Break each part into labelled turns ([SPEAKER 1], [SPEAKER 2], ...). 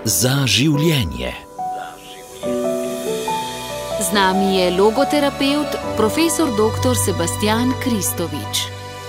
[SPEAKER 1] Za življenje.
[SPEAKER 2] Z nami je logoterapevt, profesor dr. Sebastijan Kristovič.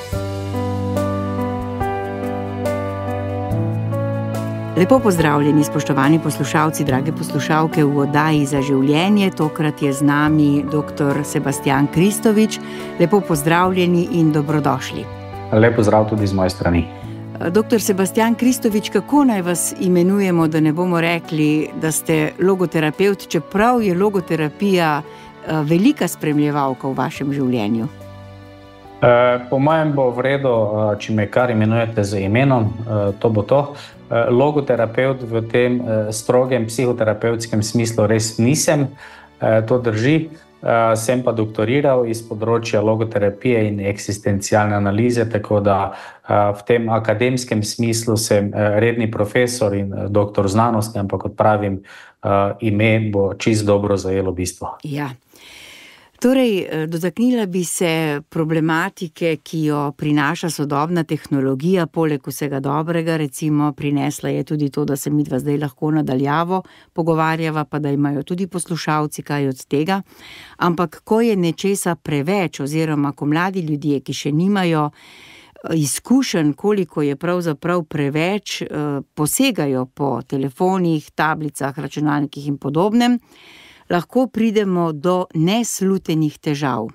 [SPEAKER 3] Lepo pozdravljeni, spoštovani poslušalci, drage poslušalke v oddaji Za življenje. Tokrat je z nami dr. Sebastijan Kristovič. Lepo pozdravljeni in dobrodošli.
[SPEAKER 4] Lep pozdrav tudi z moje strani.
[SPEAKER 3] Dr. Sebastijan Kristovič, kako naj vas imenujemo, da ne bomo rekli, da ste logoterapevt, čeprav je logoterapija velika spremljevalka v vašem življenju?
[SPEAKER 4] Po mojem bo v redu, če me kar imenujete z imenom, to bo to. Logoterapevt v tem strogem psihoterapevtskem smislu res nisem, to drži. Sem pa doktoriral iz področja logoterapije in eksistencialne analize, tako da v tem akademskem smislu sem redni profesor in doktor znanosti, ampak kot pravim, ime bo čisto dobro zajelo bistvo.
[SPEAKER 3] Ja. Torej, dotaknila bi se problematike, ki jo prinaša sodobna tehnologija, poleg vsega dobrega, recimo prinesla je tudi to, da se midva zdaj lahko nadaljavo pogovarjava, pa da imajo tudi poslušalci kaj od tega. Ampak ko je nečesa preveč, oziroma ko mladi ljudje, ki še nimajo izkušenj, koliko je pravzaprav preveč, posegajo po telefonih, tablicah, računalnikih in podobnem, lahko pridemo do neslutenih težav.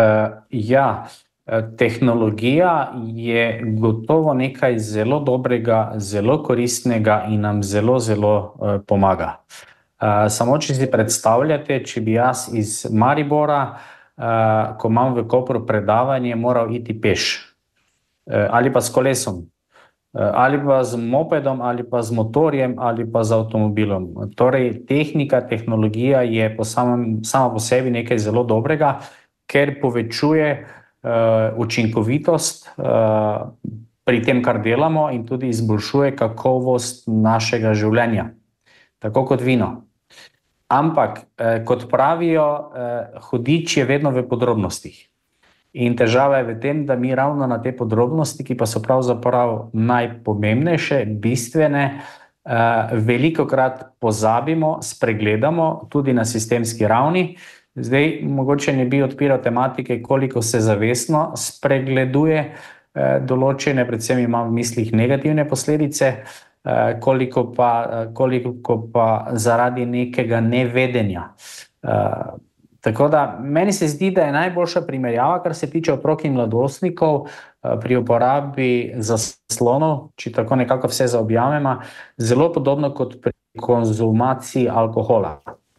[SPEAKER 4] Tehnologija je gotovo nekaj zelo dobrega, zelo koristnega in nam zelo pomaga. Samo če si predstavljate, če bi jaz iz Maribora, ko imam v Kopru predavanje, moral iti peš, ali pa s kolesom, ali pa z mopedom, ali pa z motorjem, ali pa z avtomobilom. Torej, tehnologija je sama po sebi nekaj zelo dobrega, ker povečuje učinkovitost pri tem, kar delamo, in tudi izboljšuje kakovost našega življenja, tako kot vino. Ampak, kot pravijo, hudič je vedno v podrobnostih. In težava je v tem, da mi ravno na te podrobnosti, ki pa so pravzaprav najpomembnejše, bistvene, velikokrat pozabimo, spregledamo tudi na sistemski ravni. Zdaj, mogoče ne bi odpiral tematike, koliko se zavestno spregleduje določene, predvsem imam v mislih negativne posledice, koliko pa zaradi nekega nevedenja. Tako da, meni se zdi, da je najboljša primerjava, kar se tiče otrok in mladostnikov, pri uporabi zaslonov, če tako nekako vse zaobjamemo, zelo podobno kot pri konzumaciji alkohola.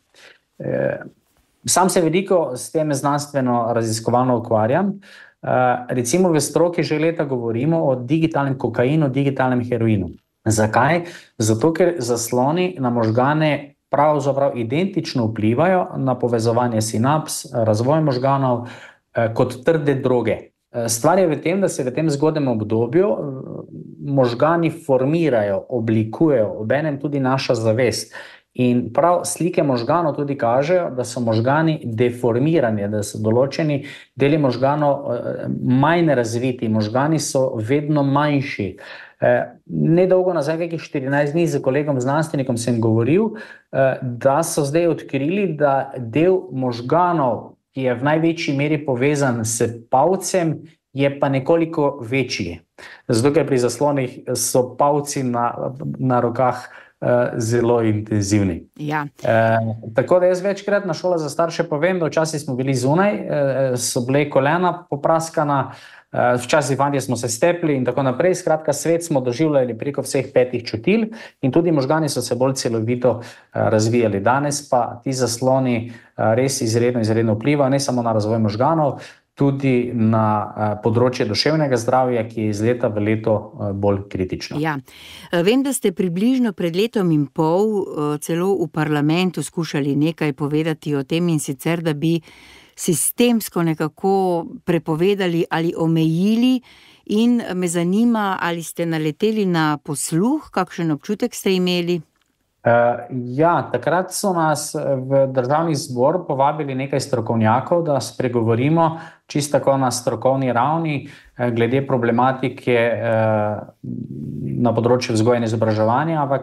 [SPEAKER 4] Sam se veliko s tem znanstveno raziskovalno ukvarjam. Recimo v stroki že leta govorimo o digitalnem kokainu, digitalnem heroinu. Zakaj? Zato, ker zasloni na možgane pravzaprav identično vplivajo na povezovanje sinaps, razvoj možganov, kot trde droge. Stvar je v tem, da se v tem zgodnjem obdobju možgani formirajo, oblikujejo, obenem tudi naša zavest. In prav slike možganov tudi kažejo, da so možgani deformirani, da so določeni deli možganov manj razviti, možgani so vedno manjši. Nedolgo nazaj, kakih 14 dni, z kolegom znanstvenikom sem govoril, da so zdaj odkrili, da del možganov, ki je v največji meri povezan s palcem, je pa nekoliko večji. Zato, ker pri zaslonih so palci na rokah zelo intenzivni.
[SPEAKER 3] Ja.
[SPEAKER 4] Tako da jaz večkrat na šolah za starše povem, da včasih smo bili zunaj, so bile kolena popraskana, včasih fantje smo se stepli in tako naprej. Skratka, svet smo doživljali preko vseh 5 čutil in tudi možgani so se bolj celovito razvijali. Danes pa ti zasloni res izredno vplivajo, ne samo na razvoj možganov, tudi na področje duševnega zdravja, ki je iz leta v leto bolj kritično.
[SPEAKER 3] Ja. Vem, da ste približno pred letom in pol celo v parlamentu skušali nekaj povedati o tem, in sicer, da bi sistemsko nekako prepovedali ali omejili, in me zanima, ali ste naleteli na posluh, kakšen občutek ste imeli?
[SPEAKER 4] Takrat so nas v Državni zbor povabili nekaj strokovnjakov, da spregovorimo čisto tako na strokovni ravni glede problematike na področju vzgoje in izobraževanja, ampak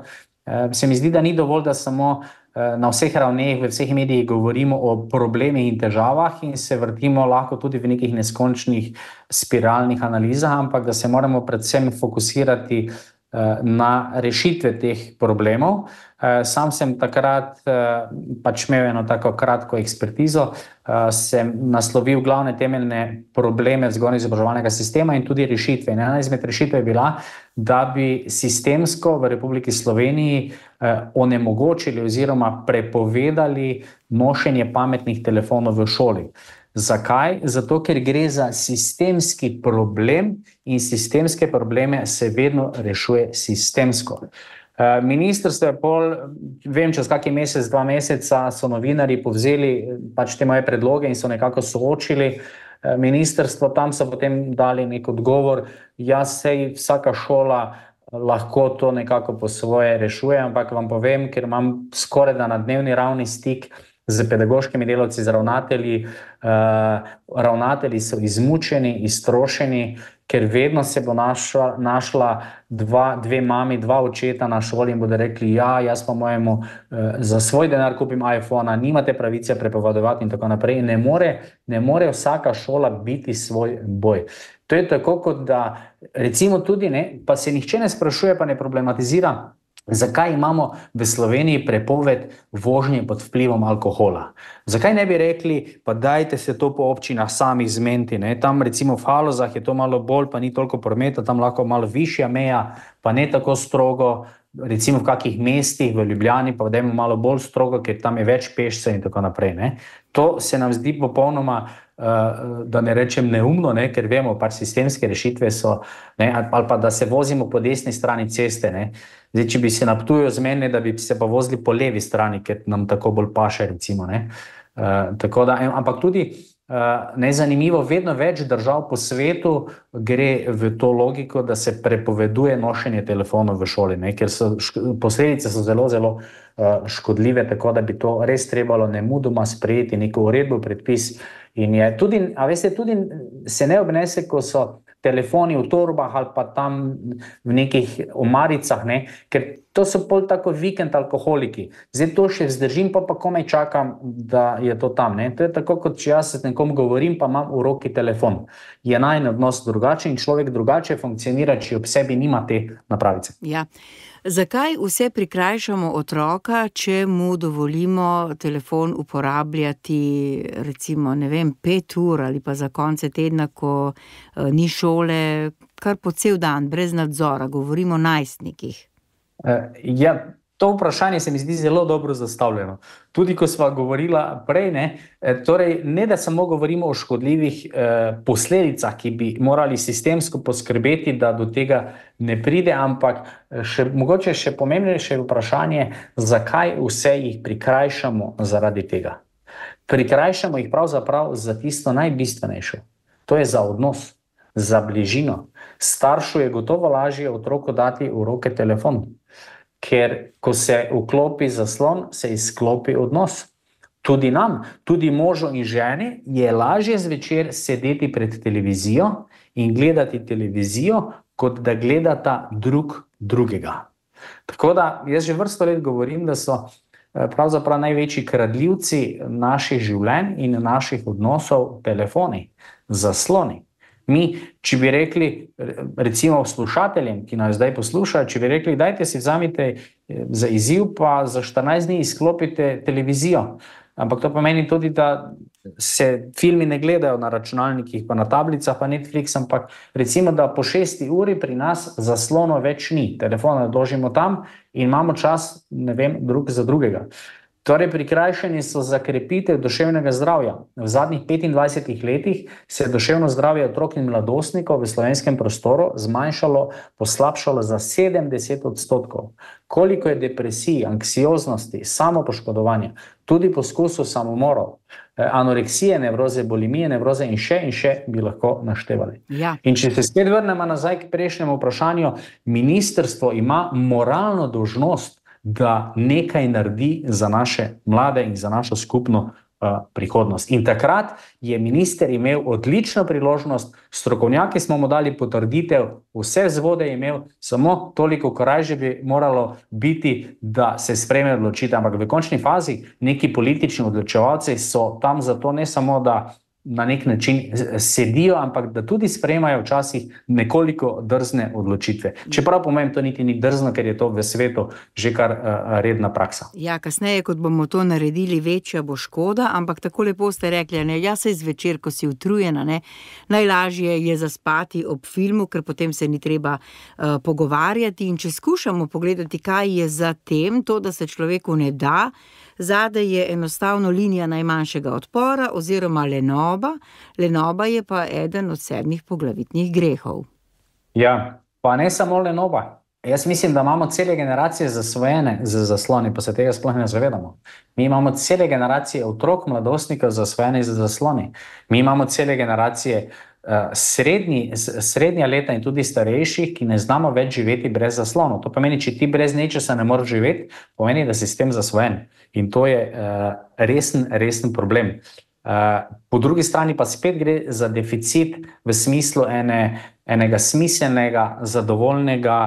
[SPEAKER 4] se mi zdi, da ni dovolj, da samo na vseh ravneh, v vseh medijih govorimo o problemih in težavah in se vrtimo lahko tudi v nekih neskončnih spiralnih analizah, ampak da se moramo predvsem fokusirati na rešitve teh problemov. Sam sem takrat pač imel eno tako kratko ekspertizo, sem naslovil glavne temeljne probleme vzgojno-izobraževalnega sistema in tudi rešitve. In ena izmed rešitev je bila, da bi sistemsko v Republiki Sloveniji onemogočili oziroma prepovedali nošenje pametnih telefonov v šoli. Zakaj? Zato, ker gre za sistemski problem in sistemske probleme se vedno rešuje sistemsko. Ministrstvo je vem, čez kakšen mesec, 2 meseca so novinarji povzeli pač te moje predloge in so nekako soočili ministrstvo, tam so potem dali nek odgovor, sej vsaka šola lahko to nekako po svoje rešuje, ampak vam povem, ker imam skoraj da na dnevni ravni stik z pedagoškimi delavci, z ravnatelji. Ravnatelji so izmučeni, iztrošeni, ker vedno se bo našla dve mami, 2 očeta na šoli in bodo rekli, jaz pa mojemu za svoj denar kupim iPhona, nimate pravice prepovedovati in tako naprej. Ne more vsaka šola biti svoj boj. To je tako, kot da recimo tudi, pa se nihče ne sprašuje, pa ne problematizira, zakaj imamo v Sloveniji prepoved vožnje pod vplivom alkohola. Zakaj ne bi rekli, pa dajte se to po občinah sami zmeniti, tam recimo v Halozah je to malo bolj, pa ni toliko prometa, tam lahko malo višja meja, pa ne tako strogo, recimo v kakih mestih, v Ljubljani, pa dajmo malo bolj strogo, ker tam je več pešcev in tako naprej. To se nam zdi popolnoma, da ne rečem neumno, ker vemo, pač sistemske rešitve so, ali pa da se vozimo po desni strani ceste. Zdaj, če bi se na Ptuju zmenili, da bi se pa vozili po levi strani, ker nam tako bolj paše, recimo. Tako da, ampak tudi nezanimivo, vedno več držav po svetu gre v to logiko, da se prepoveduje nošenje telefonov v šoli, ker posledice so zelo, zelo škodljive, tako da bi to res trebalo nemudoma sprejeti neko uredbo, predpis. In je tudi, tudi se ne obnese, ko so telefoni v torbah ali pa tam v nekih omaricah, ker to so pol tako vikend alkoholiki. Zdaj to še vzdržim, pa komaj čakam, da je to tam. To je tako, kot če jaz s nekom govorim, pa imam v roki telefon. Je najin odnos drugačen in človek drugače funkcionira, če ob sebi nima te napravice.
[SPEAKER 3] Ja. Zakaj vse prikrajšamo otroka, če mu dovolimo telefon uporabljati recimo, 5 ur ali pa za konce tedna, ko ni šole, kar po cel dan, brez nadzora, govorimo o najstnikih?
[SPEAKER 4] To vprašanje se mi zdi zelo dobro zastavljeno. Tudi ko sva govorila prej, torej ne da samo govorimo o škodljivih posledicah, ki bi morali sistemsko poskrbeti, da do tega ne pride, ampak mogoče še pomembnejše vprašanje, zakaj vse jih prikrajšamo zaradi tega. Prikrajšamo jih pravzaprav za tisto najbistvenejšo. To je za odnos, za bližino. Staršu je gotovo lažje otroku dati v roke telefon. Ker ko se vklopi zaslon, se izklopi odnos. Tudi nam, tudi možu in ženi je lažje zvečer sedeti pred televizijo in gledati televizijo, kot da gledata drug drugega. Tako da jaz že vrsto let govorim, da so pravzaprav največji kradljivci naših življenj in naših odnosov telefoni, zasloni. Mi, če bi rekli, recimo slušateljem, ki nas zdaj poslušajo, če bi rekli, dajte si vzamite za izziv, pa za 14 dni izklopite televizijo. Ampak to pomeni tudi, da se filmi ne gledajo na računalnikih, pa na tablicah, pa Netflix, ampak recimo, da po 6 uri pri nas zaslonov več ni. Telefon odložimo tam in imamo čas, drug za drugega. Torej, prikrajšani so za krepitev duševnega zdravja. V zadnjih 25 letih se je duševno zdravje otrok in mladostnikov v slovenskem prostoru zmanjšalo, poslabšalo za 70%. Koliko je depresij, anksioznosti, samopoškodovanja, tudi poskusov samomorov, anoreksije, nevroze, bulimije, nevroze in še bi lahko naštevali.
[SPEAKER 3] Ja.
[SPEAKER 4] In če se spet vrnemo nazaj k prejšnjemu vprašanju, ministrstvo ima moralno dolžnost, da nekaj naredi za naše mlade in za našo skupno prihodnost. In takrat je minister imel odlično priložnost, strokovnjaki smo mu dali potrditev, vse vzvode je imel, samo toliko korajže bi moralo biti, da se sprejme odločitev. Ampak v končni fazi neki politični odločevalci so tam zato ne samo, da na nek način sedijo, ampak da tudi sprejemajo včasih nekoliko drzne odločitve. Čeprav po mojem to niti ni drzno, ker je to v svetu že kar redna praksa.
[SPEAKER 3] Ja, kasneje, kot bomo to naredili, večja bo škoda, ampak tako lepo ste rekli, ne, ja, saj zvečer, ko si utrujena, ne, najlažje je zaspati ob filmu, ker potem se ni treba pogovarjati, in če skušamo pogledati, kaj je za tem, to, da se človeku ne da, zadaj je enostavno linija najmanjšega odpora oziroma lenoba. Lenoba je pa eden od 7 poglavitnih grehov.
[SPEAKER 4] Ja, pa ne samo lenoba. Jaz mislim, da imamo cele generacije zasvojene z zasloni, pa se tega sploh ne zavedamo. Mi imamo cele generacije otrok, mladostnikov zasvojene z zasloni. Mi imamo cele generacije srednja leta in tudi starejših, ki ne znamo več živeti brez zaslonov. To pomeni, če ti brez nečesa ne moreš živeti, pomeni, da si s tem zasvojen. In to je resen problem. Po drugi strani pa spet gre za deficit v smislu enega smiselnega, zadovoljnega,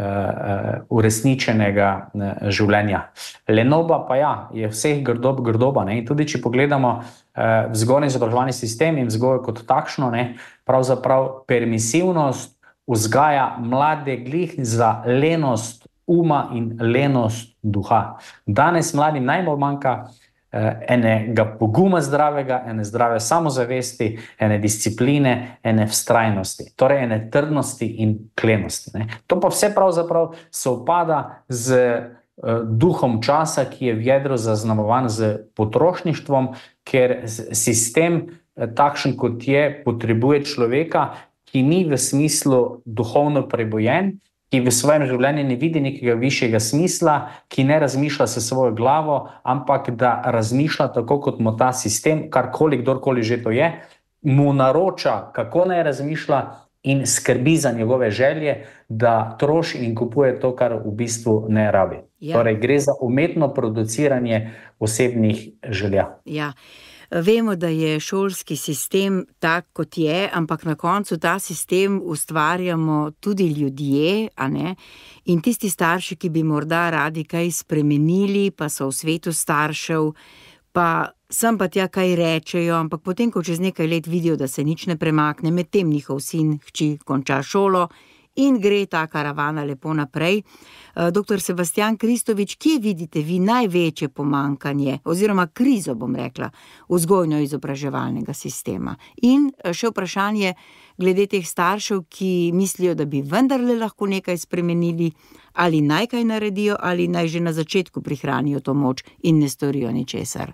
[SPEAKER 4] uresničenega življenja. Lenoba pa ja, je vseh grdoba. Ne? In tudi če pogledamo vzgojno-izobraževalni sistem in vzgojo kot takšno, ne, pravzaprav permisivnost vzgaja mlade glih za lenost uma in lenost duha. Danes mladim najbolj manjka enega poguma zdravega, ene zdrave samozavesti, ene discipline, ene vztrajnosti, torej ene trdnosti in klenosti. Ne. To pa vse pravzaprav sovpada z duhom časa, ki je v jedru zaznamovan z potrošništvom, ker sistem takšen, kot je, potrebuje človeka, ki ni v smislu duhovno prebojen, ki v svojem življenju ne vidi nekega višjega smisla, ki ne razmišlja s svojo glavo, ampak da razmišlja tako, kot mu ta sistem, karkoli, kdorkoli že to je, mu naroča, kako naj razmišlja in skrbi za njegove želje, da troši in kupuje to, kar v bistvu ne rabi. Ja. Torej, gre za umetno produciranje osebnih želja.
[SPEAKER 3] Ja. Vemo, da je šolski sistem tak, kot je, ampak na koncu ta sistem ustvarjamo tudi ljudje, a ne? In tisti starši, ki bi morda radi kaj spremenili, pa so v svetu staršev, pa sem pa tja kaj rečejo, ampak potem, ko čez nekaj let vidijo, da se nič ne premakne, medtem njihov sin, hči konča šolo in gre ta karavana lepo naprej. Dr. Sebastijan Kristovič, kje vidite vi največje pomanjkanje, oziroma krizo, bom rekla, vzgojno-izobraževalnega sistema? In še vprašanje glede teh staršev, ki mislijo, da bi vendarle lahko nekaj spremenili, ali naj kaj naredijo, ali naj že na začetku prihranijo to moč in ne storijo ničesar.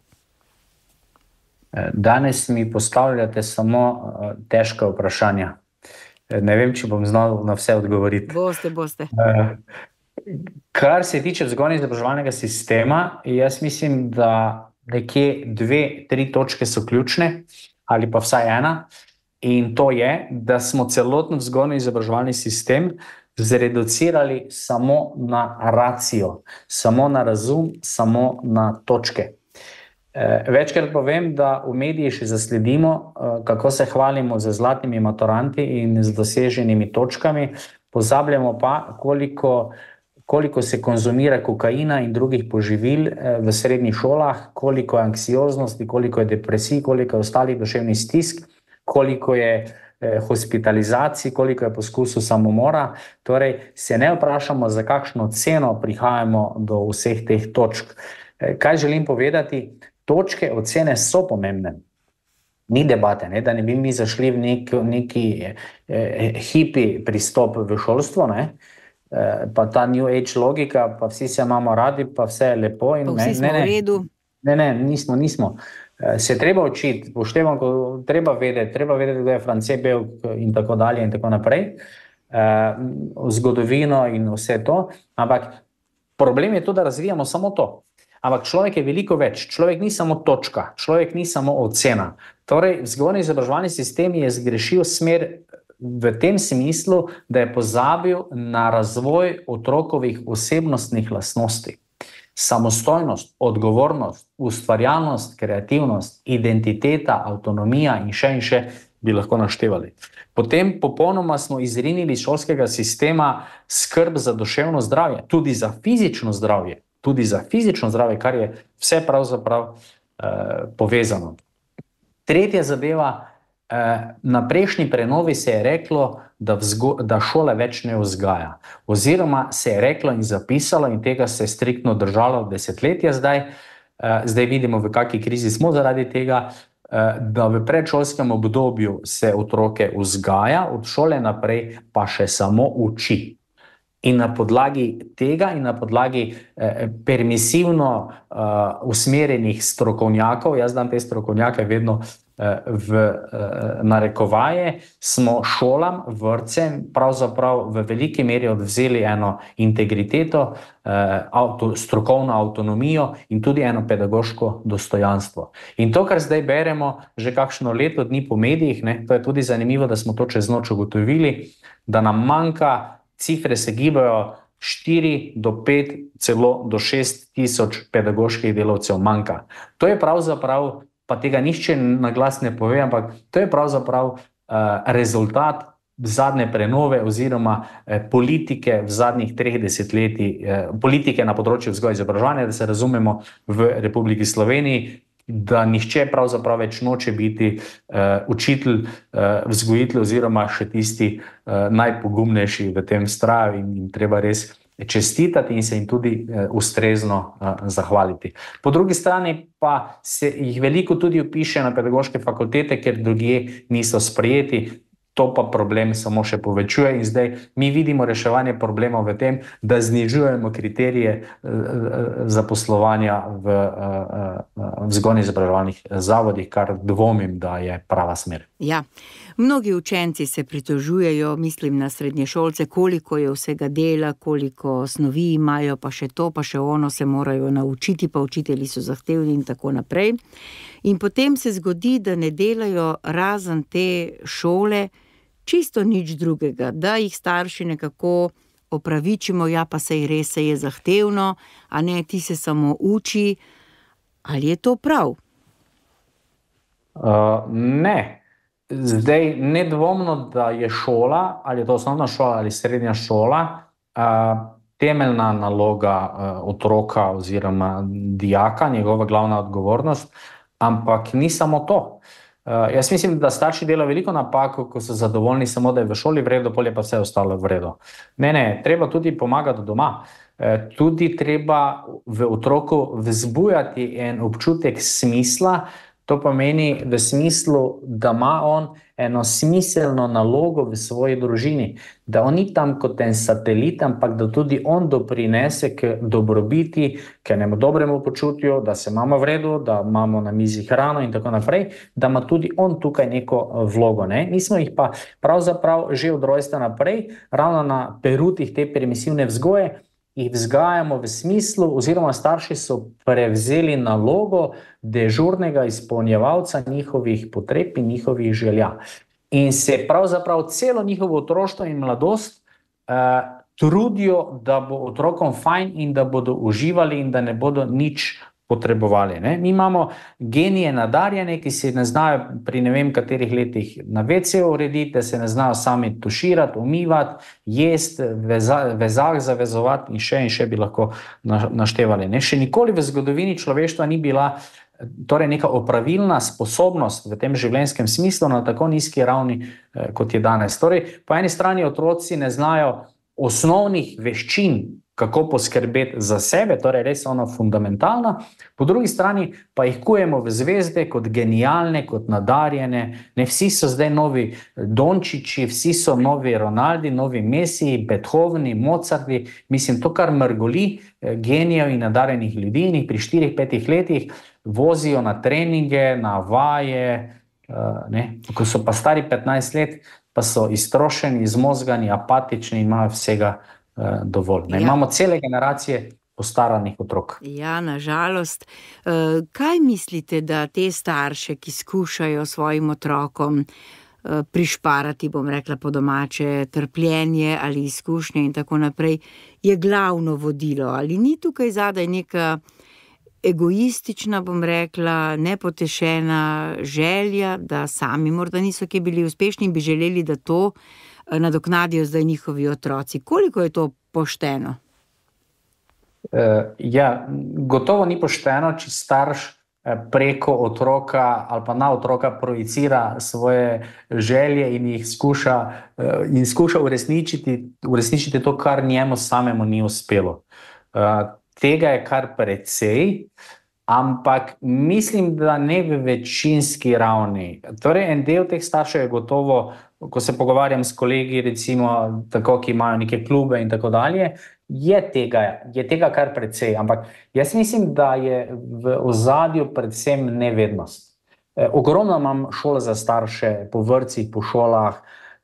[SPEAKER 4] Danes mi postavljate samo težka vprašanja. Ne vem, če bom znal na vse odgovoriti.
[SPEAKER 3] Boste.
[SPEAKER 4] Kar se tiče vzgojno-izobraževalnega sistema, jaz mislim, da nekje 2-3 točke so ključne, ali pa vsaj ena, in to je, da smo celotno vzgojno-izobraževalni sistem zreducirali samo na racijo, samo na razum, samo na točke. Večkrat povem, da v mediji še zasledimo, kako se hvalimo z zlatimi maturanti in z doseženimi točkami, pozabljamo pa, koliko se konzumira kokaina in drugih poživil v srednjih šolah, koliko je anksioznosti, koliko je depresij, koliko je ostalih duševnih stisk, koliko je hospitalizacij, koliko je poskusov samomora. Torej, se ne vprašamo, za kakšno ceno prihajamo do vseh teh točk. Kaj želim povedati? Točke, ocene so pomembne. Ni debate, ne? Da ne bi mi zašli v neki hipi pristop v šolstvo, ne? Pa ta New Age logika, pa vsi se imamo radi, pa vse je lepo. In
[SPEAKER 3] vsi smo v redu.
[SPEAKER 4] Ne, nismo. Se treba učiti, treba vedeti, kdo je France Belk in tako dalje in tako naprej, zgodovino in vse to, ampak problem je to, da razvijamo samo to. Ampak človek je veliko več, človek ni samo točka, človek ni samo ocena. Torej, vzgojno-izobraževalni sistem je zgrešil smer v tem smislu, da je pozabil na razvoj otrokovih osebnostnih lastnosti. Samostojnost, odgovornost, ustvarjalnost, kreativnost, identiteta, avtonomija in še bi lahko naštevali. Potem popolnoma smo izrinili iz šolskega sistema skrb za duševno zdravje, tudi za fizično zdravje, kar je vse pravzaprav povezano. Tretja zadeva, na prejšnji prenovi se je reklo, da šola več ne vzgaja. Oziroma se je reklo in zapisalo, in tega se je striktno držalo desetletja zdaj vidimo, v kakšni krizi smo zaradi tega, da v predšolskem obdobju se otroke vzgaja, od šole naprej pa še samo uči. In na podlagi tega in na podlagi permisivno usmerjenih strokovnjakov, jaz dam te strokovnjake vedno v narekovaje, smo šolam, vrtcem pravzaprav v veliki meri odvzeli eno integriteto, strokovno avtonomijo in tudi eno pedagoško dostojanstvo. In to, kar zdaj beremo že kakšno leto dni po medijih, to je tudi zanimivo, da smo to čez noč ugotovili, da nam manjka, cifre se gibajo 4 do 5, celo do 6 tisoč pedagoških delavcev manjka. To je pravzaprav, pa tega nihče na glas ne pove, ampak to je pravzaprav rezultat zadnje prenove oziroma politike v zadnjih 3 desetletjih, politike na področju vzgoje in izobraževanja, da se razumemo v Republiki Sloveniji, da nihče pravzaprav več noče biti učitelj, vzgojitelj oziroma še tisti najpogumnejši v tem straju in treba res čestitati in se jim tudi ustrezno zahvaliti. Po drugi strani pa se jih veliko tudi vpiše na pedagoške fakultete, ker drugje niso sprejeti. To pa problem samo še povečuje in zdaj mi vidimo reševanje problemov v tem, da znižujemo kriterije zaposlovanja v vzgojno-izobraževalnih zavodih, kar dvomim, da je prava smer.
[SPEAKER 3] Ja, mnogi učenci se pritožujejo, mislim na srednješolce, koliko je vsega dela, koliko snovi imajo, pa še to, pa še ono se morajo naučiti, pa učitelji so zahtevni in tako naprej. In potem se zgodi, da ne delajo razen te šole čisto nič drugega, da jih starši nekako opravičimo, ja pa sej res se je zahtevno, a ne, ti se samo uči. Ali je to prav?
[SPEAKER 4] Ne. Zdaj, nedvomno, da je šola, ali je to osnovna šola ali srednja šola, temeljna naloga otroka oziroma dijaka, njegova glavna odgovornost, ampak ni samo to. Jaz mislim, da starši delajo veliko napako, ko so zadovoljni samo, da je v šoli v redu, polje pa vse ostalo v redu. Ne, treba tudi pomagati doma. Tudi treba v otroku vzbujati en občutek smisla, to pomeni v smislu, da ima on eno smiselno nalogo v svoji družini, da on ni tam kot en satelit, ampak da tudi on doprinese k dobrobiti, k enemu dobremu počutju, da se imamo v redu, da imamo na mizi hrano in tako naprej, da ima tudi on tukaj neko vlogo. Mi smo jih pa pravzaprav že od rojstva naprej, ravno na perutih te permisivne vzgoje, jih vzgajamo v smislu, oziroma starši so prevzeli nalogo dežurnega izpolnjevalca njihovih potreb in njihovih želja. In se pravzaprav celo njihovo otroštvo in mladost trudijo, da bo otrokom fajn in da bodo uživali in da ne bodo nič potrebovali. Mi imamo genije nadarjene, ki se ne znajo pri ne vem katerih letih na WC urediti, da se ne znajo sami tuširati, umivati, jesti, vezak zavezovati in še bi lahko naštevali. Še nikoli v zgodovini človeštva ni bila torej neka opravilna sposobnost v tem življenjskem smislu na tako nizki ravni, kot je danes. Torej, po eni strani otroci ne znajo osnovnih veščin, kako poskrbeti za sebe, torej res ono fundamentalno, po drugi strani pa jih kujemo v zvezde kot genialne, kot nadarjene. Vsi so zdaj novi Dončići, vsi so novi Ronaldi, novi Messi, Beethoveni, Mozarti, mislim, to kar mrgoli genijev in nadarjenih ljudi in jih pri 4-5 letih vozijo na treninge, na vaje, ko so pa stari 15 let, pa so iztrošeni, izmozgani, apatični in imajo vsega dovolj. Imamo cele generacije postaranih otrok.
[SPEAKER 3] Ja, nažalost. Kaj mislite, da te starše, ki skušajo svojim otrokom prišparati, bom rekla po domače, trpljenje ali izkušnje in tako naprej, je glavno vodilo. Ali ni tukaj zadaj neka egoistična, bom rekla, nepotešena želja, da sami morda niso kje bili uspešni in bi želeli, da to nadoknadijo zdaj njihovi otroci. Koliko je to pošteno?
[SPEAKER 4] Ja, gotovo ni pošteno, če starš preko otroka ali pa na otroka projicira svoje želje in jih skuša uresničiti to, kar njemu samemu ni uspelo. Tega je kar precej, ampak mislim, da ne v večinski ravni. Torej, en del teh staršev je gotovo, ko se pogovarjam s kolegi, recimo tako, ki imajo neke klube in tako dalje, je tega kar precej, ampak jaz mislim, da je v ozadju predvsem nevednost. Ogromno imam šol za starše, po vrtcih, po šolah,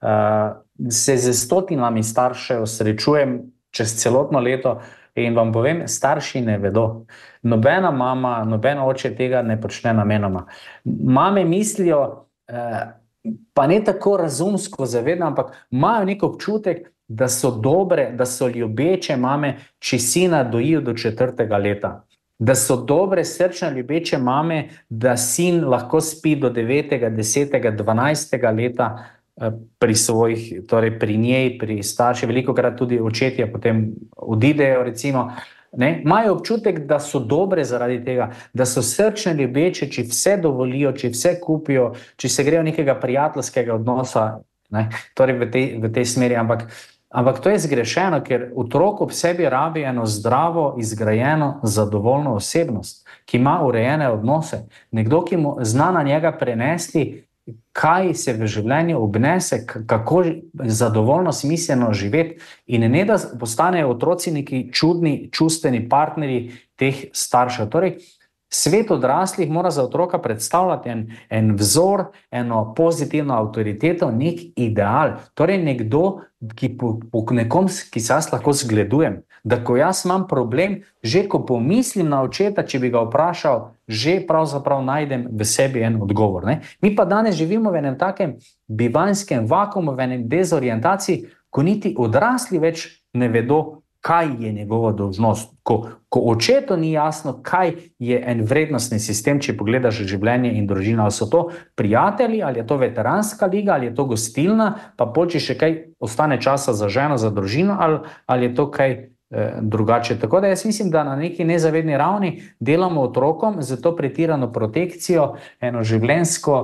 [SPEAKER 4] se z stotinami staršev srečujem čez celotno leto in vam povem, starši ne vedo. Nobena mama, noben oče tega ne počne namenoma. Mame mislijo, pa ne tako razumsko zavedno, ampak imajo nek občutek, da so dobre, da so ljubeče mame, če sina dojijo do 4. leta. Da so dobre, srčne, ljubeče mame, da sin lahko spi do 9., 10., 12. leta pri svojih, torej pri njej, pri starši. Velikokrat tudi očetje potem odidejo, recimo. Imajo občutek, da so dobre zaradi tega, da so srčne, ljubeče, če vse dovolijo, če vse kupijo, če se grejo nekega prijateljskega odnosa, torej v tej smeri. Ampak to je zgrešeno, ker otrok ob sebi rabi eno zdravo, izgrajeno, zadovoljno osebnost, ki ima urejene odnose. Nekdo, ki mu zna na njega prenesti, kaj se v življenju obnese, kako zadovoljno, smiselno živeti, in ne da postanejo otroci neki čudni, čustveni partnerji teh staršev. Torej, svet odraslih mora za otroka predstavljati en vzor, eno pozitivno avtoriteto, nek ideal. Torej, nekdo, po nekom, ki se jaz lahko zgledujem, da ko jaz imam problem, že ko pomislim na očeta, če bi ga vprašal, že pravzaprav najdem v sebi en odgovor. Mi pa danes živimo v enem takem bivanskem vakuumu, v enem dezorientaciji, ko niti odrasli več ne vedo, kaj je njegova dolžnost. Ko očetu ni jasno, kaj je en vrednostni sistem, če pogledaš življenje in družino, ali so to prijatelji, ali je to veteranska liga, ali je to gostilna, pa če še kaj ostane časa za ženo, za družino, ali je to kaj drugače. Tako da jaz mislim, da na neki nezavedni ravni delamo otrokom za to pretirano protekcijo, eno življenjsko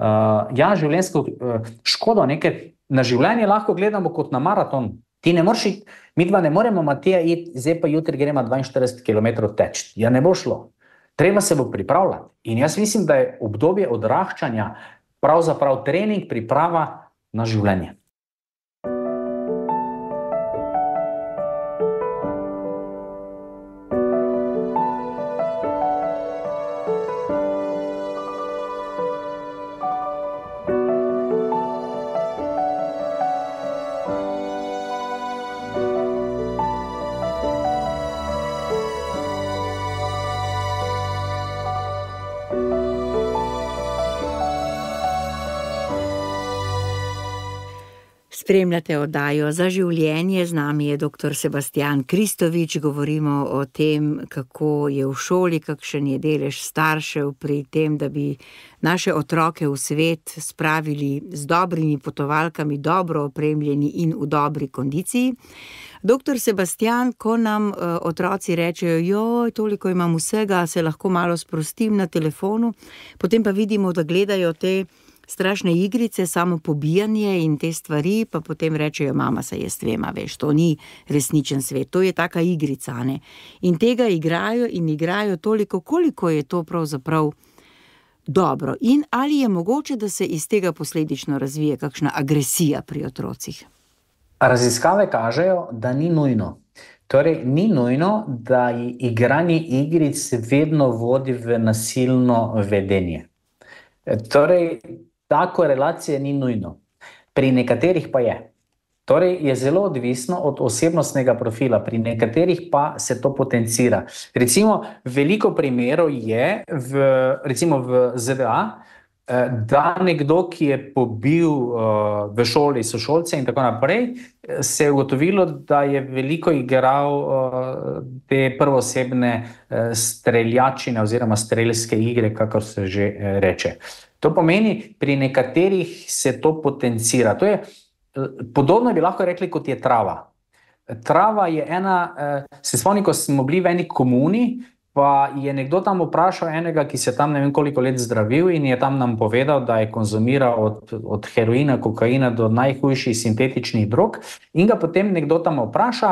[SPEAKER 4] škodo, ker na življenje lahko gledamo kot na maraton. Ti ne moreš iti, midva ne moremo, Matija, iti, zdaj pa jutri gremo 42 km teči. Ja, ne bo šlo. Treba se bo pripravljati. In jaz mislim, da je obdobje odraščanja pravzaprav trening, priprava na življenje.
[SPEAKER 3] Spremljate oddajo Za življenje, z nami je dr. Sebastijan Kristovič, govorimo o tem, kako je v šoli, kakšen je delež staršev pri tem, da bi naše otroke v svet spravili z dobrimi potovalkami, dobro opremljeni in v dobri kondiciji. Dr. Sebastijan, ko nam otroci rečejo, joj, toliko imam vsega, se lahko malo sprostim na telefonu, potem pa vidimo, da gledajo te strašne igrice, samo pobijanje in te stvari, pa potem rečejo, mama, se jaz vema, veš, to ni resničen svet, to je taka igrica, ne. In tega igrajo in igrajo toliko, koliko je to pravzaprav dobro. In ali je mogoče, da se iz tega posledično razvije kakšna agresija pri otrocih?
[SPEAKER 4] Raziskave kažejo, da ni nujno. Torej, ni nujno, da igranje igric vedno vodi v nasilno vedenje. Torej, ta korelacija ni nujno. Pri nekaterih pa je. Torej, je zelo odvisno od osebnostnega profila, pri nekaterih pa se to potencira. Recimo, veliko primerov je recimo v ZDA, da nekdo, ki je pobil v šoli sošolce in tako naprej, se je ugotovilo, da je veliko igral te prvoosebne streljačine oziroma strelske igre, kakor se že reče. To pomeni, pri nekaterih se to potencira. To je podobno bi lahko rekli, kot je trava. Trava je ena, se spomnim, ko smo bili v eni komuni, pa je nekdo tam vprašal enega, ki se tam ne vem koliko let zdravil in je tam nam povedal, da je konzumiral od heroina, kokaina do najhujših sintetičnih drog, in ga potem nekdo tam vpraša,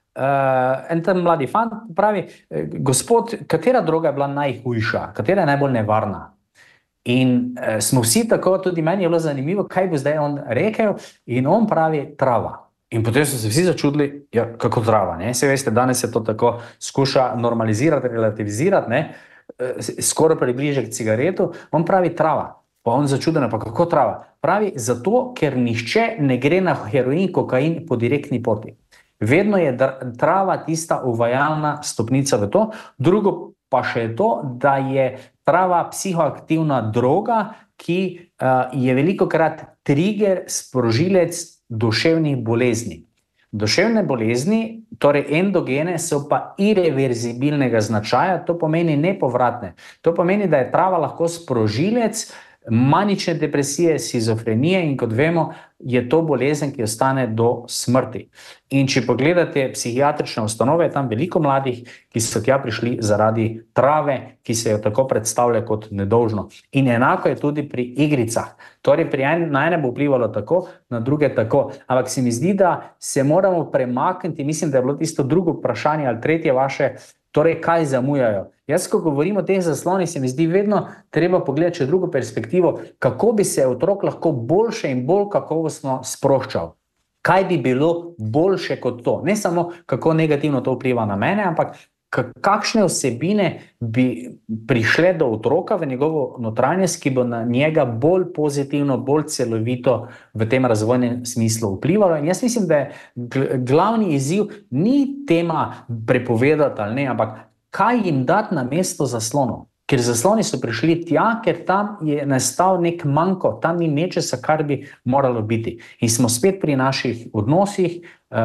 [SPEAKER 4] en tam mladi fant pravi, gospod, katera droga je bila najhujša, katera je najbolj nevarna? In smo vsi tako, tudi meni je bilo zanimivo, kaj bo zdaj on rekel, in on pravi trava. In potem so se vsi začudili, ja, kako trava, ne? Saj veste, danes se to tako skuša normalizirati, relativizirati, ne? Skoraj približe k cigaretu, on pravi trava. Pa on začudeno, pa kako trava? Pravi, zato, ker nihče ne gre na heroin, kokain po direktni poti. Vedno je trava tista uvajalna stopnica v to. Drugo pa še je to, da je trava psihoaktivna droga, ki je velikokrat trigger, sprožilec duševnih bolezni. Duševne bolezni, torej endogene, so pa irreverzibilnega značaja, to pomeni nepovratne. To pomeni, da je trava lahko sprožilec manične depresije, shizofrenije in kot vemo, je to bolezen, ki ostane do smrti. In če pogledate psihiatrične ustanove, je tam veliko mladih, ki so tja prišli zaradi trave, ki se jo tako predstavlja kot nedolžno. In enako je tudi pri igricah. Torej, na ene bo vplivalo tako, na druge tako. Ampak se mi zdi, da se moramo premakniti, mislim, da je bilo tisto drugo vprašanje ali tretje vaše, torej, kaj zamujajo. Jaz, ko govorim o teh zaslonih, se mi zdi vedno treba pogledati še drugo perspektivo, kako bi se otrok lahko boljše in bolj kakovostno sproščal. Kaj bi bilo boljše kot to? Ne samo, kako negativno to vpliva na mene, ampak kakšne vsebine bi prišle do otroka v njegovo notranjost, ki bo na njega bolj pozitivno, bolj celovito v tem razvojnem smislu vplivalo. In jaz mislim, da je glavni izziv ni tema prepovedati ali ne, ampak kaj jim dati na mesto zaslonov. Ker zasloni so prišli tja, ker tam je nastal nek manko, tam ni nečesa, kar bi moralo biti. In smo spet pri naših odnosih,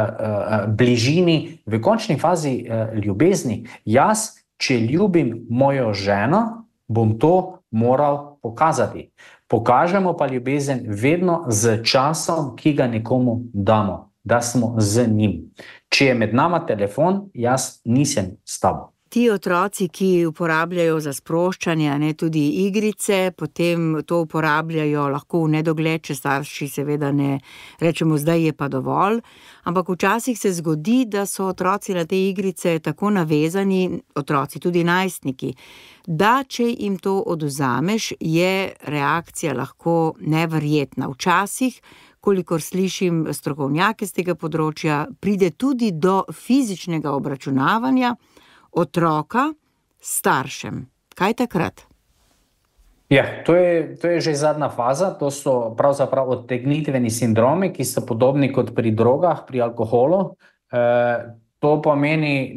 [SPEAKER 4] bližini, v končni fazi ljubezni. Jaz, če ljubim mojo ženo, bom to moral pokazati. Pokažemo pa ljubezen vedno z časom, ki ga nekomu damo, da smo z njim. Če je med nama telefon, jaz nisem s tabo.
[SPEAKER 3] Ti otroci, ki uporabljajo za sproščanje, ne tudi igrice, potem to uporabljajo lahko v nedogled, če starši seveda ne rečemo, zdaj je pa dovolj, ampak včasih se zgodi, da so otroci na te igrice tako navezani, otroci tudi najstniki, da če jim to odvzameš, je reakcija lahko neverjetna. Včasih, kolikor slišim strokovnjake z tega področja, pride tudi do fizičnega obračunavanja otroka s staršem. Kaj takrat?
[SPEAKER 4] Ja, to je že zadnja faza, to so pravzaprav odtegnitveni sindromi, ki so podobni kot pri drogah, pri alkoholu. To pomeni,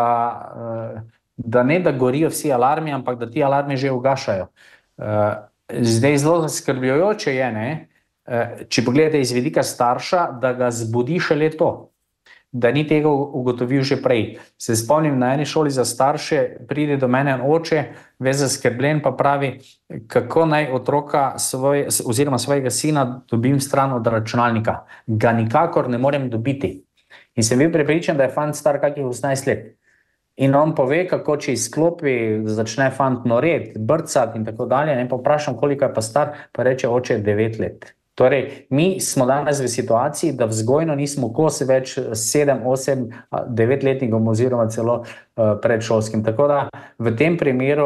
[SPEAKER 4] da ne da gorijo vsi alarmi, ampak da ti alarmi že ugašajo. Zdaj zelo zaskrbljujoče je, ne, če pogledate iz vidika starša, da ga zbudi šele to, da ni tega ugotovil že prej. Se spomnim, na eni šoli za starše pride do mene oče, ves zaskrbljen, pa pravi, kako naj otroka oziroma svojega sina dobim stran od računalnika. Ga nikakor ne morem dobiti. In sem bil prepričan, da je fant star kakih 18 let. In on pove, kako če izklopi, začne fant noreti, brcati in tako dalje. Ne, pa vprašam, koliko je pa star, pa reče, oče, 9 let. Torej, mi smo danes v situaciji, da vzgojno nismo kos več 7, 8, 9-letnikom oziroma celo predšolskim. Tako da v tem primeru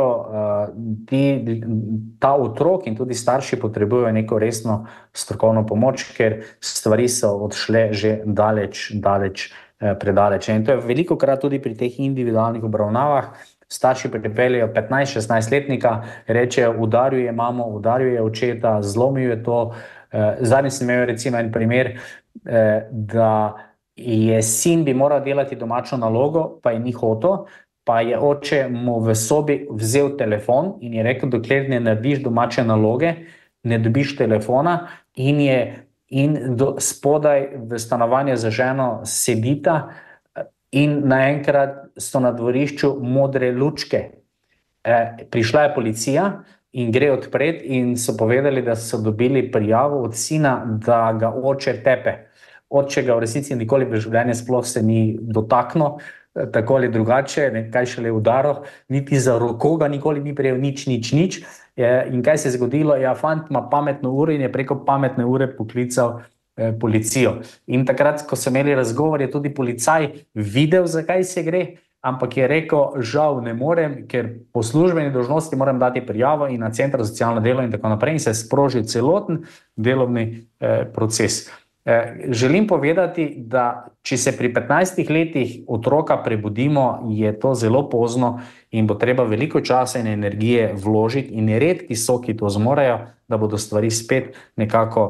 [SPEAKER 4] ta otrok in tudi starši potrebujejo neko resno strokovno pomoč, ker stvari so odšle že predaleč. In to je velikokrat tudi pri teh individualnih obravnavah. Starši pripeljejo 15-16-letnika, rečejo, udaril je mamo, udaril je očeta, zlomil je to. Zadnji sem imel recimo en primer, da je sin bi moral delati domačo nalogo, pa je ni hotel, pa je oče mu v sobi vzel telefon in je rekel, dokler ne narediš domače naloge, ne dobiš telefona in spodaj v stanovanju za ženo sedita in naenkrat so na dvorišču modre lučke. Prišla je policija in gre odpret in so povedali, da so dobili prijavo od sina, da ga oče tepe. Oče ga v resnici nikoli v življenju sploh se ni dotaknil, tako ali drugače, kaj šele udaril, niti za roko ga nikoli ni prejel, nič. In kaj se je zgodilo? Ja, fant ima pametno uro in je preko pametne ure poklical policijo. In takrat, ko so imeli razgovor, je tudi policaj videl, zakaj se gre, ampak je rekel, žal ne morem, ker po službeni dolžnosti moram dati prijavo in na Centru za socialno delo in tako naprej in se sproži celoten delovni proces. Želim povedati, da če se pri 15 letih otroka prebudimo, je to zelo pozno in bo treba veliko časa in energije vložiti in redki so, ki to zmorejo, da bodo stvari spet nekako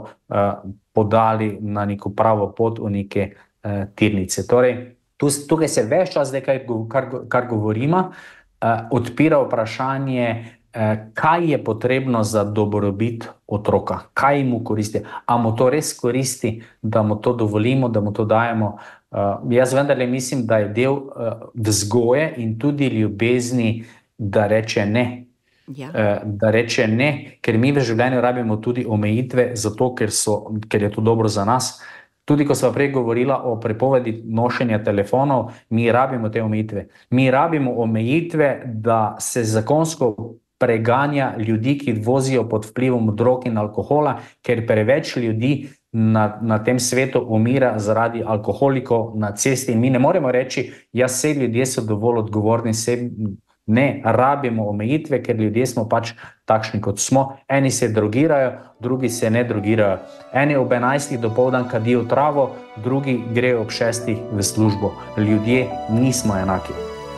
[SPEAKER 4] podali na neko pravo pot v neke tirnice. Torej, tukaj se ves čas, kar govorimo, odpira vprašanje, kaj je potrebno za dobrobit otroka, kaj mu koristi, a mu to res koristi, da mu to dovolimo, da mu to dajemo. Jaz vendarle mislim, da je del vzgoje in tudi ljubezni, da reče ne. Ja. Da reče ne, ker mi v življenju rabimo tudi omejitve, zato ker je to dobro za nas. Tudi ko sva prej govorila o prepovedi nošenja telefonov, mi rabimo te omejitve. Mi rabimo omejitve, da se zakonsko preganja ljudi, ki vozijo pod vplivom drog in alkohola, ker preveč ljudi na tem svetu umira zaradi alkoholikov na cesti. In mi ne moremo reči, ja, vse ljudje so dovolj odgovorni, ne, rabimo omejitve, ker ljudje smo pač takšni, kot smo. Eni se drogirajo, drugi se ne drogirajo. Eni ob 11 dopoldan kadijo travo, drugi grejo ob 6 v službo. Ljudje nismo enaki.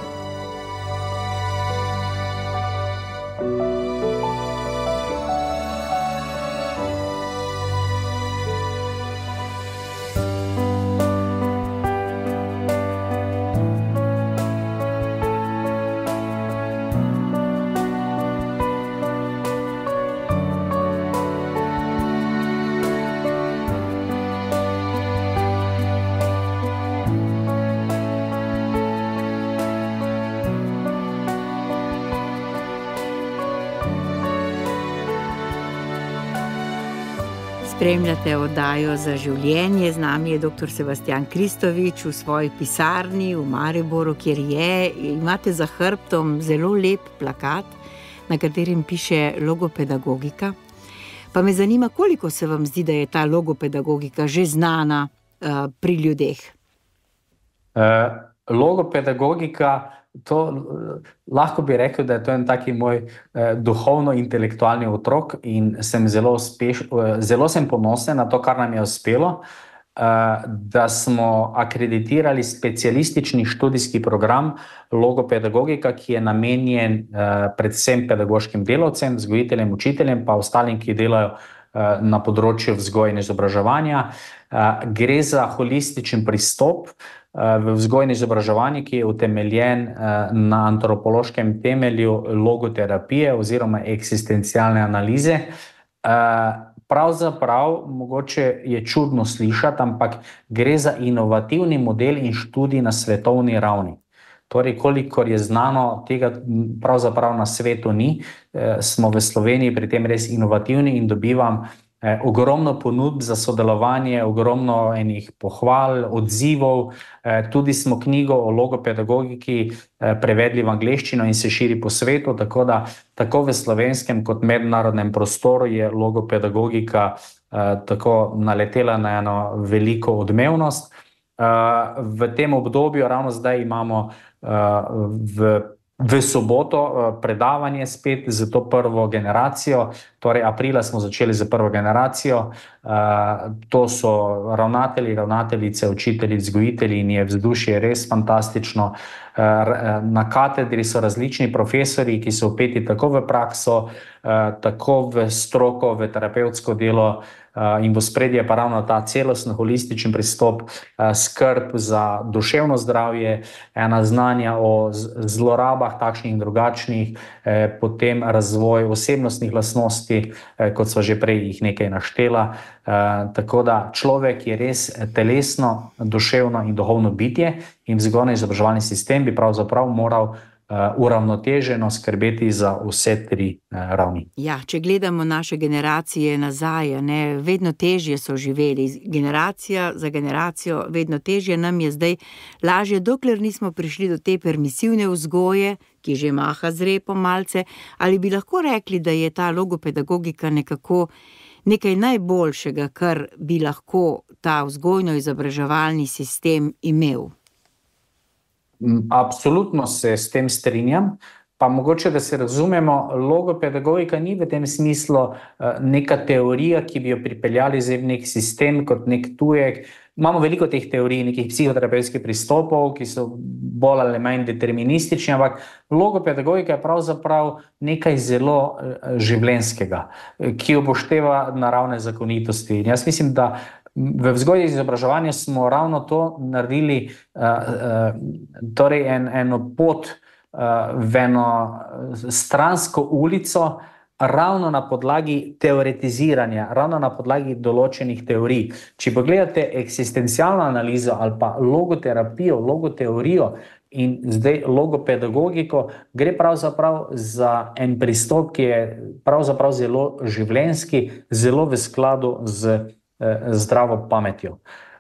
[SPEAKER 3] Spremljate oddajo Za življenje, z nami je dr. Sebastjan Kristovič v svoji pisarni v Mariboru, kjer imate za hrbtom zelo lep plakat, na katerem piše logopedagogika. Pa me zanima, koliko se vam zdi, da je ta logopedagogika že znana pri ljudeh?
[SPEAKER 4] Logopedagogika, to lahko bi rekel, da je to en taki moj duhovno-intelektualni otrok in sem zelo sem ponosen na to, kar nam je uspelo, da smo akreditirali specialistični študijski program logopedagogika, ki je namenjen predvsem pedagoškim delavcem, vzgojiteljem, učiteljem, pa ostalim, ki delajo na področju vzgoje in izobraževanja. Gre za holističen pristop v vzgoje in izobraževanje, ki je utemeljen na antropološkem temelju logoterapije oziroma eksistencialne analize. Pravzaprav, mogoče je čudno slišati, ampak gre za inovativni model in študij na svetovni ravni. Torej, kolikor je znano, tega pravzaprav na svetu ni. Smo v Sloveniji pri tem res inovativni in dobivam ogromno ponudb za sodelovanje, ogromno enih pohval, odzivov. Tudi smo knjigo o logopedagogiki prevedli v angleščino in se širi po svetu, tako da tako v slovenskem kot mednarodnem prostoru je logopedagogika tako naletela na eno veliko odmevnost. V tem obdobju, ravno zdaj imamo v soboto predavanje spet za to prvo generacijo, torej aprila smo začeli za prvo generacijo. To so ravnateljice, učitelji, vzgojitelji in je vzdušje res fantastično. Na katedri so različni profesori, ki so vpeti tako v prakso, tako v stroko, v terapevtsko delo. in v ospredje pa ravno ta celosten, holističen pristop, skrb za duševno zdravje, ena znanja o zlorabah takšnih in drugačnih, potem razvoj osebnostnih lastnosti, kot sva že prej jih nekaj naštela. Tako da človek je res telesno, duševno in duhovno bitje in vzgojno-izobraževalni sistem bi pravzaprav moral uravnoteženo skrbeti za vse tri ravni.
[SPEAKER 3] Ja, če gledamo naše generacije nazaj, vedno težje so živeli, generacija za generacijo, vedno težje nam je zdaj lažje, dokler nismo prišli do te permisivne vzgoje, ki že maha z repom malce, ali bi lahko rekli, da je ta logopedagogika nekako nekaj najboljšega, kar bi lahko ta vzgojno-izobraževalni sistem imel?
[SPEAKER 4] Absolutno se s tem strinjam, pa mogoče, da se razumemo, logopedagogika ni v tem smislu neka teorija, ki bi jo pripeljali zdaj v nek sistem kot nek tujek. Imamo veliko teh teorij, nekih psihoterapevtskih pristopov, ki so bolj ali manj deterministični, ampak logopedagogika je pravzaprav nekaj zelo življenjskega, ki upošteva naravne zakonitosti. In jaz mislim, da v vzgoji in izobraževanju smo ravno to naredili, torej eno pot v eno stransko ulico, ravno na podlagi teoretiziranja, ravno na podlagi določenih teorij. Če pogledate eksistencialno analizo ali pa logoterapijo, logoteorijo in zdaj logopedagogiko, gre pravzaprav za en pristop, ki je pravzaprav zelo življenjski, zelo v skladu z zdravo pametjo.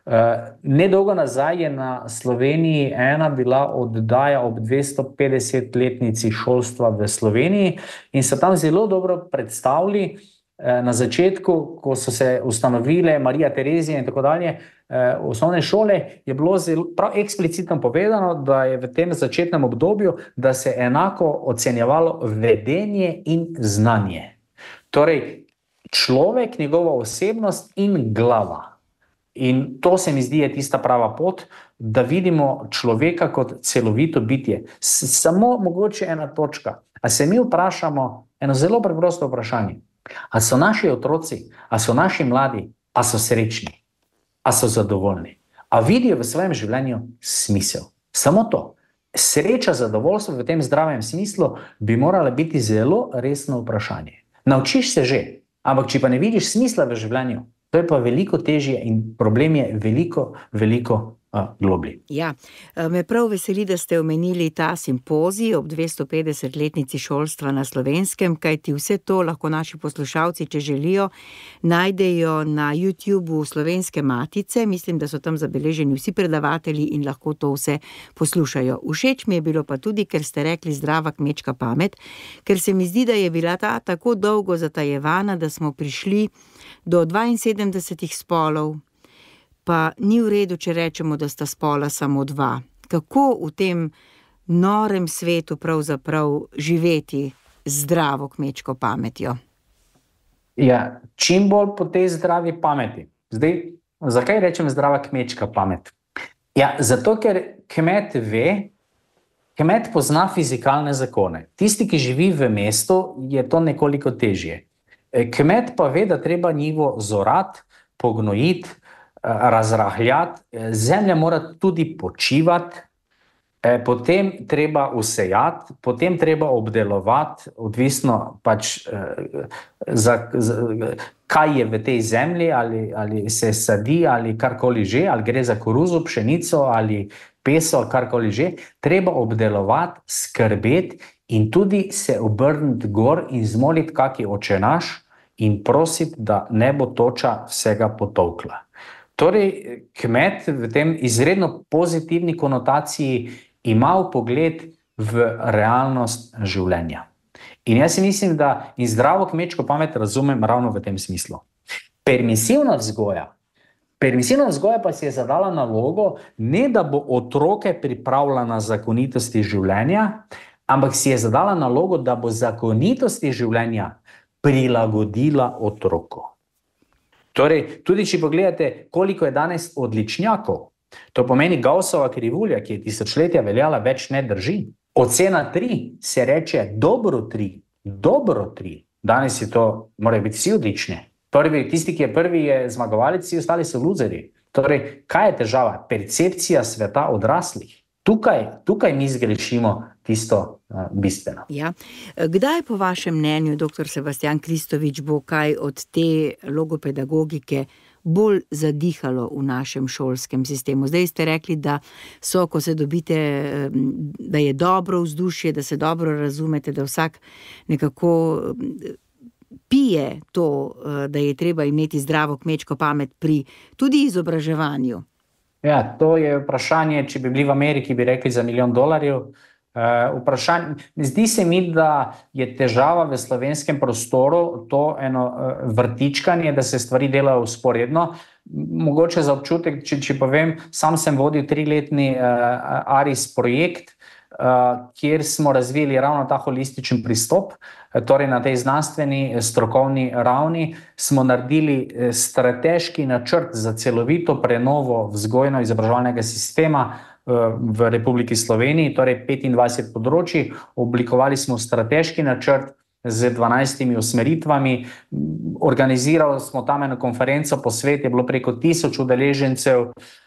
[SPEAKER 4] Nedolgo nazaj je na Sloveniji bila oddaja ob 250-letnici šolstva v Sloveniji in so tam zelo dobro predstavili na začetku, ko so se ustanovile Marija Terezija in tako dalje, osnovne šole, je bilo prav eksplicitno povedano, da je v tem začetnem obdobju, da se enako ocenjevalo vedenje in znanje. Torej, človek, njegova osebnost in glava. In to se mi zdi je tista prava pot, da vidimo človeka kot celovito bitje. Samo mogoče ena točka. A se mi vprašamo eno zelo preprosto vprašanje. A so naši otroci, a so naši mladi, a so srečni, a so zadovoljni, a vidijo v svojem življenju smisel. Samo to. Sreča, zadovoljstvo v tem zdravem smislu bi morala biti zelo resno vprašanje. Naučiš se že, ampak če pa ne vidiš smisla v življenju, to je pa veliko težje in problem je veliko globlji.
[SPEAKER 3] Ja, me prav veseli, da ste omenili ta simpozij ob 250-letnici šolstva na Slovenskem, kajti vse to lahko naši poslušalci, če želijo, najdejo na YouTubeu Slovenske matice. Mislim, da so tam zabeleženi vsi predavatelji in lahko to vse poslušajo. Všeč mi je bilo pa tudi, ker ste rekli zdrava kmečka pamet, ker se mi zdi, da je bila ta tako dolgo zatajevana, da smo prišli do 72 spolov, pa ni v redu, če rečemo, da sta spola samo dva. Kako v tem norem svetu pravzaprav živeti zdravo kmečko pametjo?
[SPEAKER 4] Ja, čim bolj po tej zdravi pameti. Zdaj, zakaj rečem zdrava kmečka pamet? Ja, zato, ker kmet ve, kmet pozna fizikalne zakone. Tisti, ki živi v mestu, je to nekoliko težje. Kmet pa ve, da treba njivo zorati, pognojiti, razrahljati, zemlja mora tudi počivati, potem treba usejati, potem treba obdelovati, odvisno pač kaj je v tej zemlji, ali se sadi, ali karkoli že, ali gre za koruzo, pšenico, ali peso, karkoli že, treba obdelovati, skrbeti in tudi se obrniti gor in zmoliti kaki očenaš in prositi, da ne bo toča vsega potolkla. Torej, kmet v tem izredno pozitivni konotaciji ima vpogled v realnost življenja. In jaz si mislim, da in zdravo kmečko pamet razumem ravno v tem smislu. Permisivna vzgoja pa si je zadala nalogo, ne da bo otroke pripravila na zakonitosti življenja, ampak si je zadala nalogo, da bo zakonitosti življenja prilagodila otroku. Torej, tudi če pogledate, koliko je danes odličnjakov, to pomeni Gaussova krivulja, ki je tisočletja veljala, več ne drži. Ocena 3 se reče dobro 3. Danes je to, morajo biti vsi odlični. Tisti, ki je prvi, je zmagovalec, vsi ostali so luzerji. Torej, kaj je težava? Percepcija sveta odraslih. Tukaj mi zgrešimo tisto bistveno.
[SPEAKER 3] Ja. Kdaj po vašem mnenju, dr. Sebastijan Kristovič, bo kaj od te logopedagogike bolj zadihalo v našem šolskem sistemu? Zdaj ste rekli, da ko se dobite, da je dobro vzdušje, da se dobro razumete, da vsak nekako pije to, da je treba imeti zdravo kmečko pamet pri tudi izobraževanju.
[SPEAKER 4] Ja, to je vprašanje, če bi bili v Ameriki, bi rekli za $1 milijon. Zdi se mi, da je težava v slovenskem prostoru to eno vrtičkanje, da se stvari delajo vzporedno. Mogoče za občutek, če povem, sam sem vodil 3-letni ARIS projekt, kjer smo razvili ravno ta holističen pristop. Torej na tej znanstveni, strokovni ravni smo naredili strateški načrt za celovito prenovo vzgojno-izobraževalnega sistema v Republiki Sloveniji, torej 25 področij. Oblikovali smo strateški načrt z 12 usmeritvami. Organizirali smo tam eno konferenco, posvet je bilo preko 1000 udeležencev.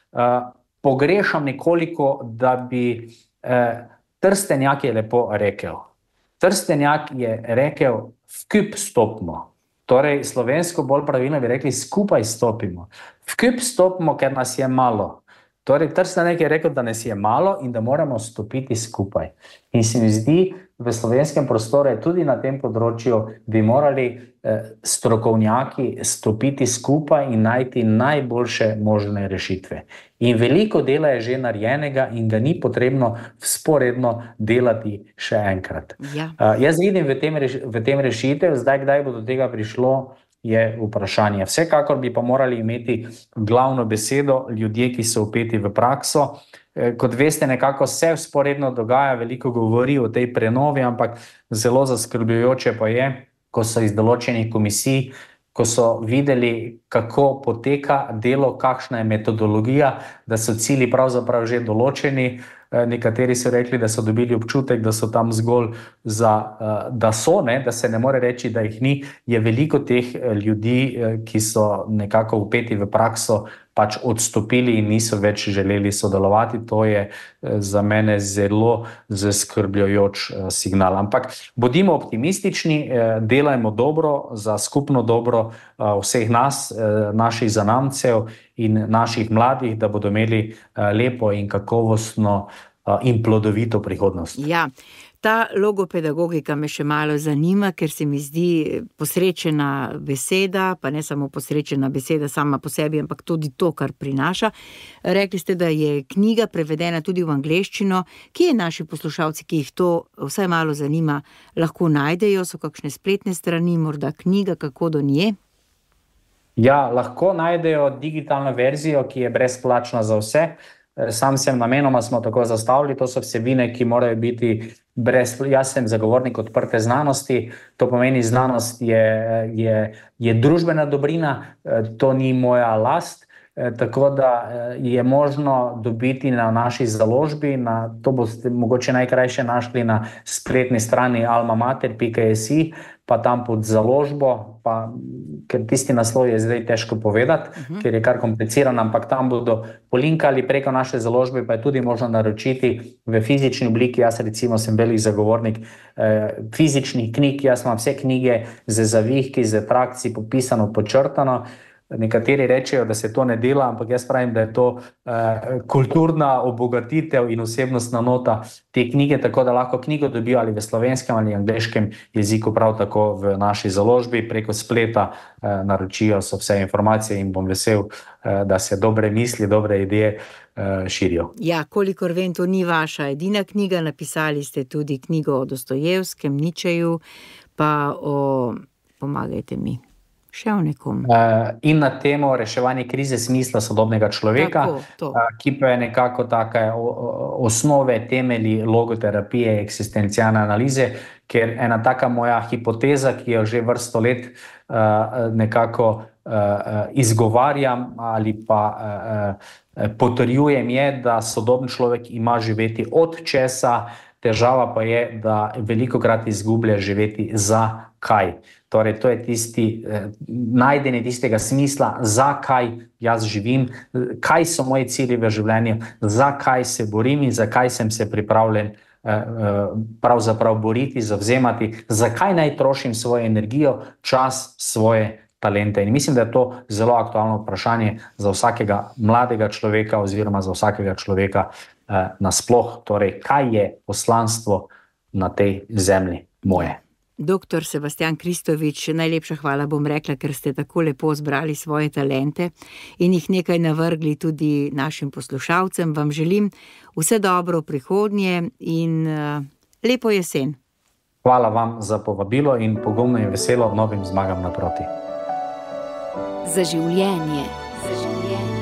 [SPEAKER 4] Pogrešam nekoliko, da bi Trstenjak je lepo rekel. Trstenjak je rekel, vkup stopimo. Torej, slovensko bolj pravilno bi rekli, skupaj stopimo. Vkup stopimo, ker nas je malo. Torej, Trstenjak je rekel, da nas je malo in da moramo stopiti skupaj. In se mi zdi, v slovenskem prostoru tudi na tem področju bi morali strokovnjaki stopiti skupaj in najti najboljše možne rešitve. In veliko dela je že narejenega in ga ni potrebno vzporedno delati še enkrat.
[SPEAKER 3] Ja.
[SPEAKER 4] Jaz vidim v tem rešitev, zdaj kdaj bo do tega prišlo, je vprašanje. Vsekakor bi pa morali imeti glavno besedo ljudje, ki so vpeti v prakso. Kot veste, nekako se vzporedno dogaja, veliko govori o tej prenovi, ampak zelo zaskrbljujoče pa je, ko so iz določenih komisij, ko so videli, kako poteka delo, kakšna je metodologija, da so cilji pravzaprav že določeni. Nekateri so rekli, da so dobili občutek, da so tam zgolj da se ne more reči, da jih ni. Je veliko teh ljudi, ki so nekako vpeti v prakso, pač odstopili in niso več želeli sodelovati. To je za mene zelo zaskrbljujoč signal. Ampak bodimo optimistični, delajmo dobro za skupno dobro vseh nas, naših zanamcev in naših mladih, da bodo imeli lepo in kakovostno in plodovito prihodnost.
[SPEAKER 3] Ja, ta logopedagogika me še malo zanima, ker se mi zdi posrečena beseda, pa ne samo posrečena beseda sama po sebi, ampak tudi to, kar prinaša. Rekli ste, da je knjiga prevedena tudi v angleščino. Kje naši poslušalci, ki jih to vsaj malo zanima, lahko najdejo? So kakšne spletne strani, morda knjiga, kako do nje?
[SPEAKER 4] Ja, lahko najdejo digitalno verzijo, ki je brezplačna za vse. Sam sem namenoma smo tako zastavili, to so vsebine, ki morajo biti jaz sem zagovornik odprte znanosti, to pomeni znanost je družbena dobrina, to ni moja last, tako da je možno dobiti na naši založbi, to boste mogoče najkrajše našli na spletni strani almamater.si, pa tam pod založbo, ker tisti naslov je zdaj težko povedati, ker je kar kompliciran, ampak tam bodo polinkali preko naše založbe, pa je tudi možno naročiti v fizični obliki. Jaz recimo sem velik zagovornik fizičnih knjig, jaz imam vse knjige z zavihki, z trakci, popisano, počrtano. Nekateri rečejo, da se to ne dela, ampak jaz pravim, da je to kulturna obogatitev in osebnostna nota te knjige, tako da lahko knjigo dobijo ali v slovenskem ali angleškem jeziku, prav tako v naši založbi, preko spleta naročijo so vse informacije in bom vesel, da se dobre misli, dobre ideje širijo.
[SPEAKER 3] Ja, kolikor vem, to ni vaša edina knjiga, napisali ste tudi knjigo o Dostojevskem, Ničeju, pa pomagajte mi. Še o nekom.
[SPEAKER 4] In na temo reševanje krize smisla sodobnega človeka, ki pa je nekako take osnove, temelji logoterapije, eksistencialne analize, ker ena taka moja hipoteza, ki jo že vrsto let nekako izgovarjam ali pa potrjujem, je, da sodoben človek ima živeti od česa, težava pa je, da velikokrat izgublja živeti za kaj. Torej, to je najdenje tistega smisla, zakaj jaz živim, kaj so moji cilji v življenju, zakaj se borim in zakaj sem se pripravljen pravzaprav boriti, zavzemati, zakaj naj trošim svojo energijo, čas, svoje talente. In mislim, da je to zelo aktualno vprašanje za vsakega mladega človeka oziroma za vsakega človeka nasploh. Torej, kaj je poslanstvo na tej zemlji moje?
[SPEAKER 3] Doktor Sebastijan Kristovič, najlepša hvala bom rekla, ker ste tako lepo zbrali svoje talente in jih nekaj navrgli tudi našim poslušalcem. Vam želim vse dobro v prihodnje in lepo jesen.
[SPEAKER 4] Hvala vam za povabilo in pogumno in veselo novim zmagam naproti.
[SPEAKER 2] Za življenje.